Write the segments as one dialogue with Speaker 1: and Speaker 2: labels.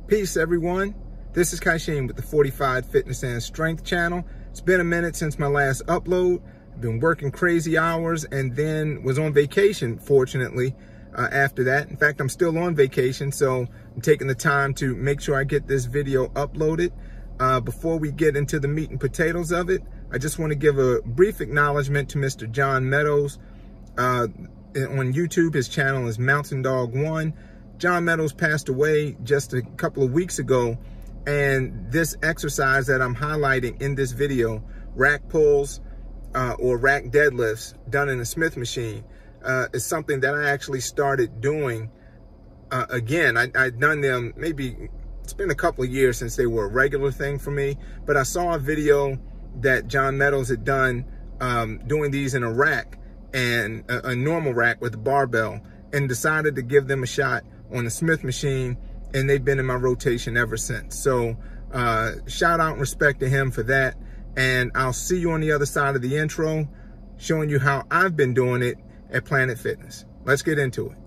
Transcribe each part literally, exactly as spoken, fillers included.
Speaker 1: Peace, everyone. This is Kaishin with the Fortified Fitness and Strength channel. It's been a minute since my last upload. I've been working crazy hours and then was on vacation, fortunately, uh, after that. In fact, I'm still on vacation, so I'm taking the time to make sure I get this video uploaded. Uh, before we get into the meat and potatoes of it, I just want to give a brief acknowledgement to Mister John Meadows. Uh, on YouTube, his channel is Mountain Dog One. John Meadows passed away just a couple of weeks ago, and this exercise that I'm highlighting in this video, rack pulls uh, or rack deadlifts done in a Smith machine, uh, is something that I actually started doing uh, again. I, I'd done them maybe, it's been a couple of years since they were a regular thing for me, but I saw a video that John Meadows had done um, doing these in a rack, and a, a normal rack with a barbell, and decided to give them a shot on the Smith machine, and they've been in my rotation ever since. So uh, shout out and respect to him for that. And I'll see you on the other side of the intro, showing you how I've been doing it at Planet Fitness. Let's get into it.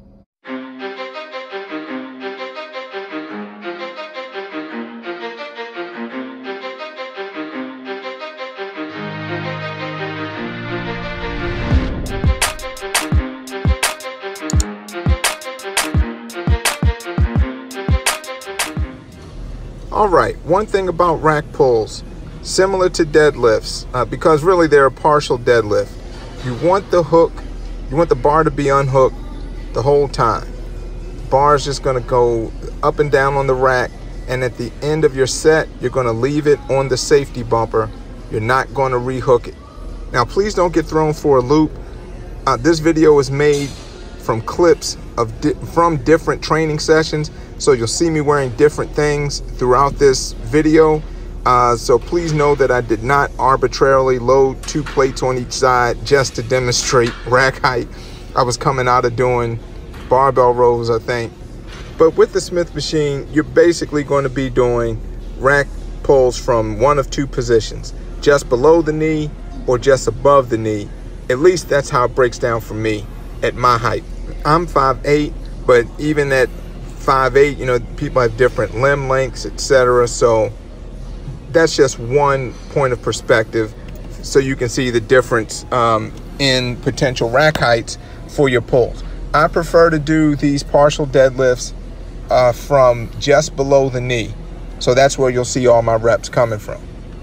Speaker 1: All right, one thing about rack pulls, similar to deadlifts, uh, because really they're a partial deadlift, you want the hook, you want the bar to be unhooked the whole time. The bar is just going to go up and down on the rack, and at the end of your set, you're going to leave it on the safety bumper. You're not going to rehook it. Now, please don't get thrown for a loop. Uh, this video is made from clips of di from different training sessions. So you'll see me wearing different things throughout this video. Uh, so please know that I did not arbitrarily load two plates on each side just to demonstrate rack height. I was coming out of doing barbell rows, I think. But with the Smith machine, you're basically going to be doing rack pulls from one of two positions, just below the knee or just above the knee. At least that's how it breaks down for me at my height. I'm five eight, but even at five eight, you know, people have different limb lengths, et cetera. So that's just one point of perspective, so you can see the difference um, in potential rack heights for your pulls. I prefer to do these partial deadlifts uh, from just below the knee. So that's where you'll see all my reps coming from.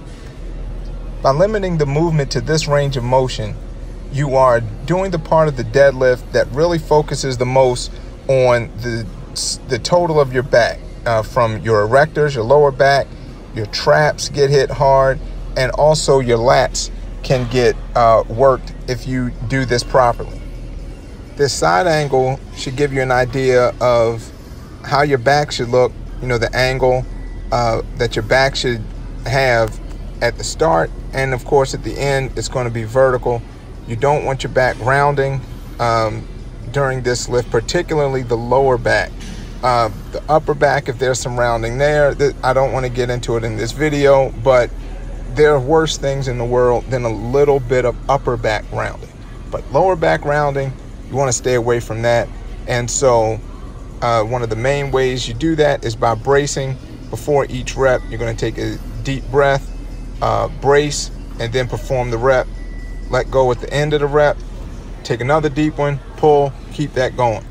Speaker 1: By limiting the movement to this range of motion, you are doing the part of the deadlift that really focuses the most on the the total of your back, uh, from your erectors, your lower back, your traps get hit hard, and also your lats can get uh, worked if you do this properly. This side angle should give you an idea of how your back should look, you know, the angle uh, that your back should have at the start, and of course at the end it's going to be vertical. You don't want your back rounding um, during this lift, particularly the lower back. Uh, the upper back, if there's some rounding there, th I don't want to get into it in this video, but there are worse things in the world than a little bit of upper back rounding. But lower back rounding, you want to stay away from that. And so uh, one of the main ways you do that is by bracing before each rep. You're going to take a deep breath, uh, brace, and then perform the rep. Let go at the end of the rep, take another deep one, pull, keep that going.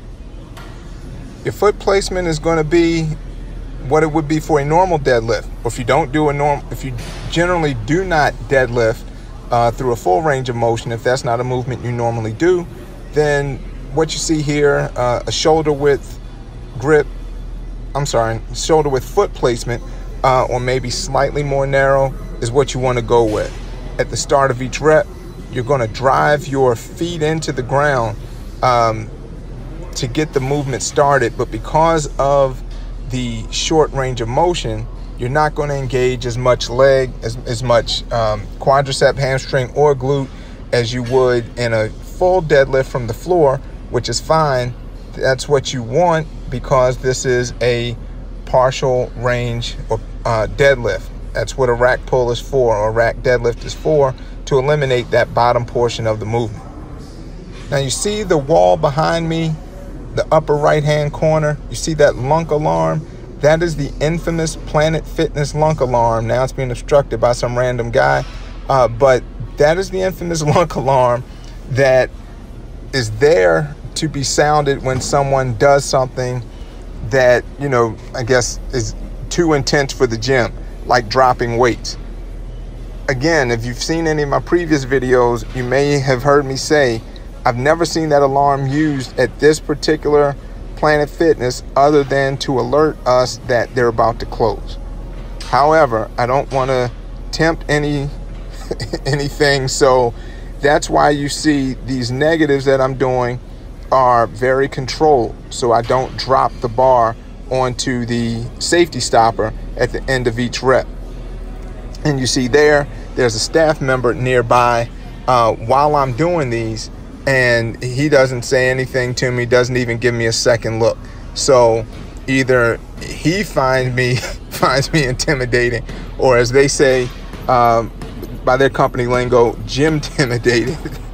Speaker 1: Your foot placement is going to be what it would be for a normal deadlift. Or if you don't do a norm, if you generally do not deadlift uh, through a full range of motion, if that's not a movement you normally do, then what you see here, uh, a shoulder width grip, I'm sorry, shoulder width foot placement, uh, or maybe slightly more narrow, is what you want to go with. At the start of each rep, you're going to drive your feet into the ground um, to get the movement started, but because of the short range of motion, you're not going to engage as much leg, as, as much um, quadricep, hamstring, or glute as you would in a full deadlift from the floor, which is fine. That's what you want because this is a partial range or uh, deadlift. That's what a rack pull is for, or a rack deadlift is for, to eliminate that bottom portion of the movement. Now you see the wall behind me, the upper right hand corner, you see that lunk alarm? That is the infamous Planet Fitness lunk alarm. Now it's being obstructed by some random guy. Uh, but that is the infamous lunk alarm that is there to be sounded when someone does something that, you know, I guess is too intense for the gym, like dropping weights. Again, if you've seen any of my previous videos, you may have heard me say, I've never seen that alarm used at this particular Planet Fitness other than to alert us that they're about to close. However, I don't want to tempt any anything, so that's why you see these negatives that I'm doing are very controlled, so I don't drop the bar onto the safety stopper at the end of each rep. And you see there, there's a staff member nearby uh, while I'm doing these, and he doesn't say anything to me, doesn't even give me a second look. So either he finds me finds me intimidating, or as they say um, by their company lingo, gym intimidated,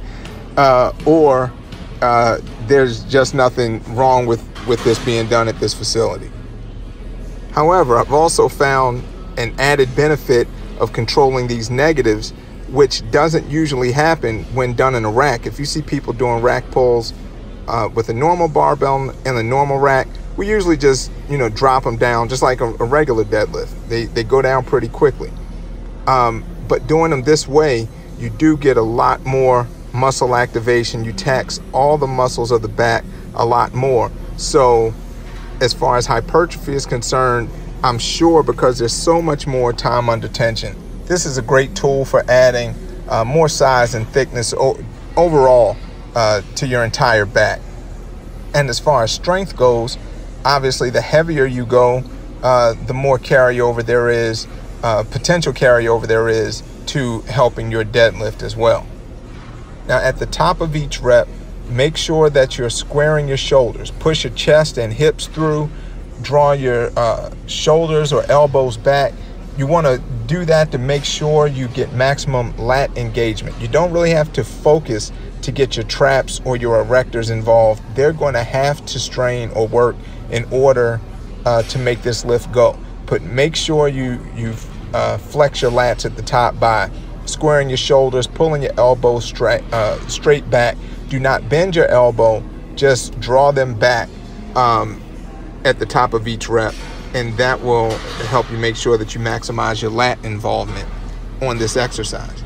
Speaker 1: uh, or uh, there's just nothing wrong with, with this being done at this facility. However, I've also found an added benefit of controlling these negatives, which doesn't usually happen when done in a rack. If you see people doing rack pulls uh, with a normal barbell and a normal rack, we usually just, you know, drop them down just like a, a regular deadlift. They, they go down pretty quickly. Um, but doing them this way, you do get a lot more muscle activation. You tax all the muscles of the back a lot more. So as far as hypertrophy is concerned, I'm sure because there's so much more time under tension, this is a great tool for adding uh, more size and thickness overall uh, to your entire back. And as far as strength goes, obviously the heavier you go, uh, the more carryover there is, uh, potential carryover there is to helping your deadlift as well. Now at the top of each rep, make sure that you're squaring your shoulders. Push your chest and hips through. Draw your uh, shoulders or elbows back. You want to do that to make sure you get maximum lat engagement. You don't really have to focus to get your traps or your erectors involved. They're going to have to strain or work in order uh, to make this lift go. But make sure you, you uh, flex your lats at the top by squaring your shoulders, pulling your elbows straight, uh, straight back. Do not bend your elbow, just draw them back um, at the top of each rep, and that will help you make sure that you maximize your lat involvement on this exercise.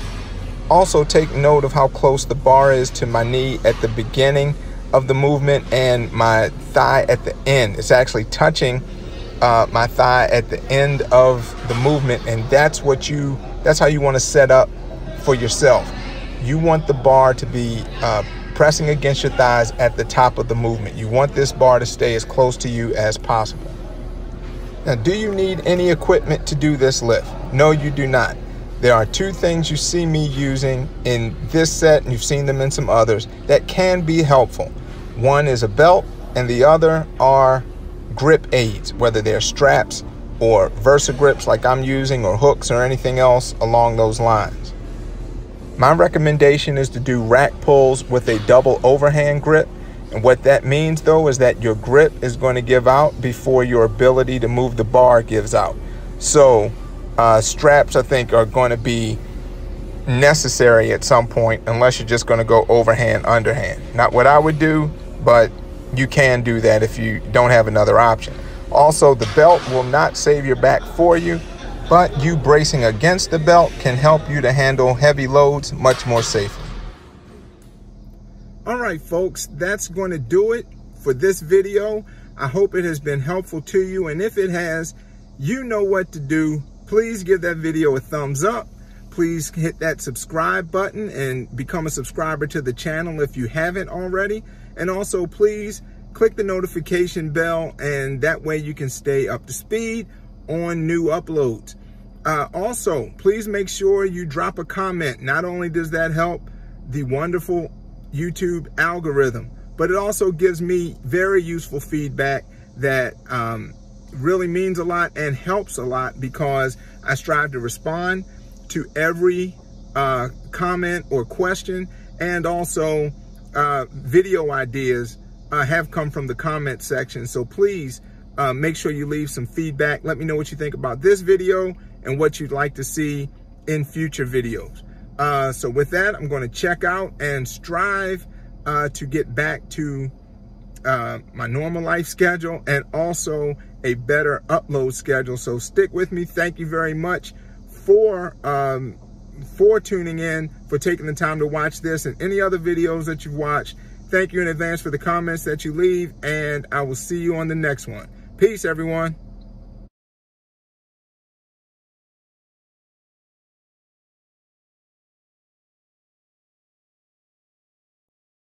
Speaker 1: Also take note of how close the bar is to my knee at the beginning of the movement and my thigh at the end. It's actually touching uh, my thigh at the end of the movement, and that's what you that's how you want to set up for yourself. You want the bar to be uh, pressing against your thighs at the top of the movement. You want this bar to stay as close to you as possible. Now, do you need any equipment to do this lift? No, you do not. There are two things you see me using in this set, and you've seen them in some others, that can be helpful. One is a belt, and the other are grip aids, whether they're straps or Versa grips like I'm using, or hooks or anything else along those lines. My recommendation is to do rack pulls with a double overhand grip. And what that means though is that your grip is going to give out before your ability to move the bar gives out. So uh, straps, I think, are going to be necessary at some point, unless you're just going to go overhand, underhand. Not what I would do, but you can do that if you don't have another option. Also, the belt will not save your back for you, but you bracing against the belt can help you to handle heavy loads much more safely. All right, folks, that's going to do it for this video. I hope it has been helpful to you, and if it has, you know what to do. Please give that video a thumbs up. Please hit that subscribe button and become a subscriber to the channel if you haven't already. And also, please click the notification bell, and that way you can stay up to speed on new uploads. Uh, also, please make sure you drop a comment. Not only does that help the wonderful YouTube algorithm, but it also gives me very useful feedback that um, really means a lot and helps a lot, because I strive to respond to every uh, comment or question, and also uh, video ideas uh, have come from the comment section. So please Uh, make sure you leave some feedback. Let me know what you think about this video and what you'd like to see in future videos. Uh, so with that, I'm going to check out and strive uh, to get back to uh, my normal life schedule and also a better upload schedule. So stick with me. Thank you very much for um, for tuning in, for taking the time to watch this and any other videos that you've watched. Thank you in advance for the comments that you leave, and I will see you on the next one. Peace, everyone.